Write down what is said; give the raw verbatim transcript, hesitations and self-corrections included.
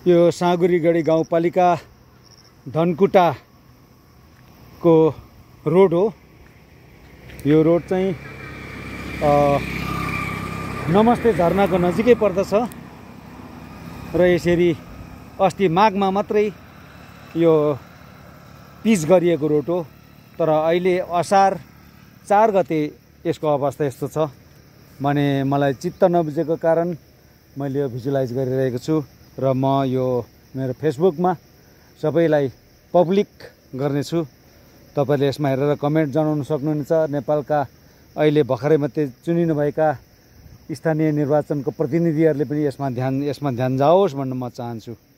यो साँगुरीगढी गाउँपालिका धनकुटाको रोड हो। यो रोड चाहिँ नमस्ते झरनाको नजिकै पर्दछ र यसरी अस्ति माघमा मात्रै यो पिच गरिएको रोड हो। तर अहिले असार चार गते यसको अवस्था यस्तो छ भने मलाई चित्त नबुझेको कारण मैले यो भिजुलाइज गरिरहेको छु र म यो मेरो फेसबुकमा सबैलाई पब्लिक गर्नेछु। तपाईले यसमा हेरेर कमेन्ट जनाउन सक्नुहुनेछ। नेपालका अहिले भर्खरै मात्रै चुनिनुभएका स्थानीय निर्वाचनको प्रतिनिधिहरूले पनि यसमा ध्यान यसमा ध्यान जाओस् भन्न म चाहन्छु।